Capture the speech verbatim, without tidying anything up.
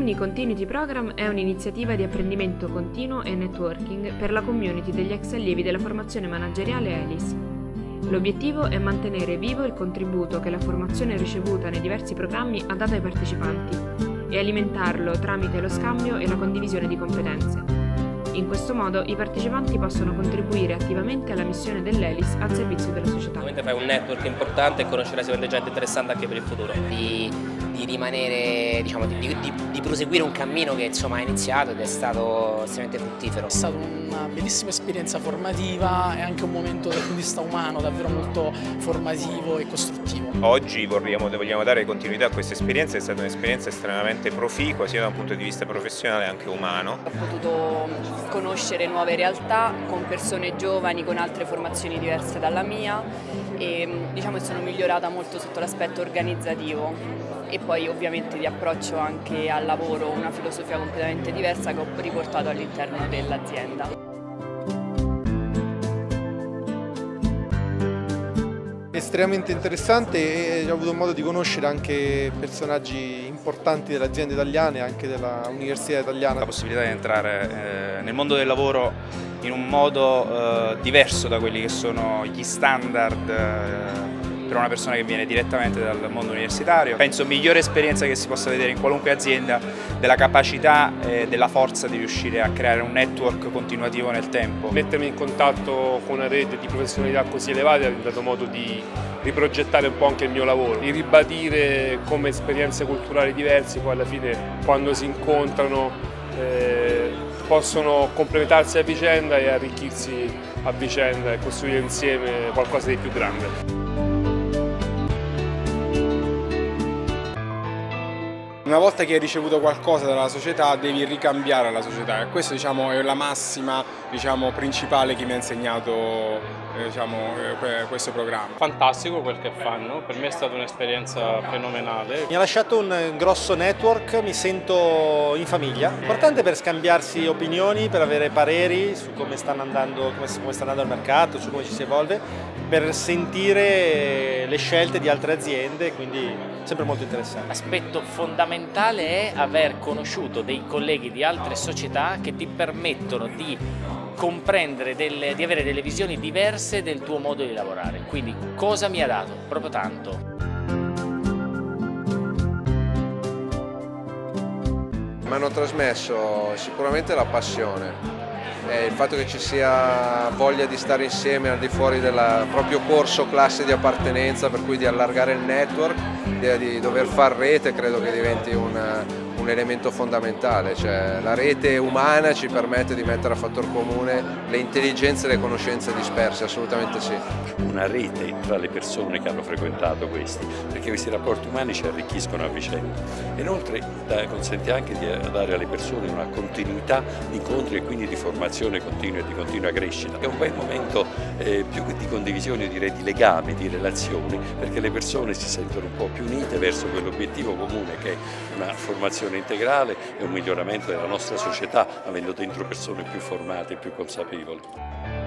Alumni Continuity Program è un'iniziativa di apprendimento continuo e networking per la community degli ex allievi della formazione manageriale E L I S. L'obiettivo è mantenere vivo il contributo che la formazione ricevuta nei diversi programmi ha dato ai partecipanti e alimentarlo tramite lo scambio e la condivisione di competenze. In questo modo i partecipanti possono contribuire attivamente alla missione dell'E L I S al servizio della società. Ovviamente fai un network importante e conoscerai sicuramente gente interessante anche per il futuro. Di, di rimanere, diciamo, di, di, di proseguire un cammino che insomma è iniziato ed è stato estremamente fruttifero. È stata una bellissima esperienza formativa e anche un momento dal punto di vista umano davvero molto formativo e costruttivo. Oggi vogliamo, vogliamo dare continuità a questa esperienza, è stata un'esperienza estremamente proficua sia da un punto di vista professionale che anche umano. Ho potuto conoscere nuove realtà con persone giovani con altre formazioni diverse dalla mia e diciamo che sono migliorata molto sotto l'aspetto organizzativo e poi ovviamente di approccio anche al lavoro, una filosofia completamente diversa che ho riportato all'interno dell'azienda. Estremamente interessante e ho avuto modo di conoscere anche personaggi importanti delle aziende italiane e anche dell'università italiana. La possibilità di entrare eh, nel mondo del lavoro in un modo eh, diverso da quelli che sono gli standard eh, per una persona che viene direttamente dal mondo universitario. Penso migliore esperienza che si possa vedere in qualunque azienda della capacità e della forza di riuscire a creare un network continuativo nel tempo. Mettermi in contatto con una rete di professionalità così elevate ha dato modo di riprogettare un po' anche il mio lavoro, di ribadire come esperienze culturali diverse poi alla fine quando si incontrano eh, possono complementarsi a vicenda e arricchirsi a vicenda e costruire insieme qualcosa di più grande. Una volta che hai ricevuto qualcosa dalla società devi ricambiare la società e questo diciamo, è la massima diciamo, principale che mi ha insegnato eh, diciamo, eh, questo programma. Fantastico quel che fanno, per me è stata un'esperienza fenomenale. Mi ha lasciato un grosso network, mi sento in famiglia, importante per scambiarsi opinioni, per avere pareri su come stanno andando, come, come sta andando il mercato, su come ci si evolve, per sentire le scelte di altre aziende, quindi sempre molto interessante. L'aspetto fondamentale è aver conosciuto dei colleghi di altre società che ti permettono di comprendere, delle, di avere delle visioni diverse del tuo modo di lavorare. Quindi cosa mi ha dato? Proprio tanto. Mi hanno trasmesso sicuramente la passione. Eh, il fatto che ci sia voglia di stare insieme al di fuori del proprio corso, classe di appartenenza, per cui di allargare il network, di, di dover far rete, credo che diventi un, un elemento fondamentale, cioè la rete umana ci permette di mettere a fattor comune le intelligenze e le conoscenze disperse, assolutamente sì. Una rete tra le persone che hanno frequentato questi, perché questi rapporti umani ci arricchiscono a vicenda. Inoltre da, consente anche di dare alle persone una continuità di incontri e quindi di formazione continua e di continua crescita. È un bel momento eh, più di condivisione, direi di legami, di relazioni, perché le persone si sentono un po' più unite verso quell'obiettivo comune che è una formazione integrale e un miglioramento della nostra società, avendo dentro persone più formate e più consapevoli.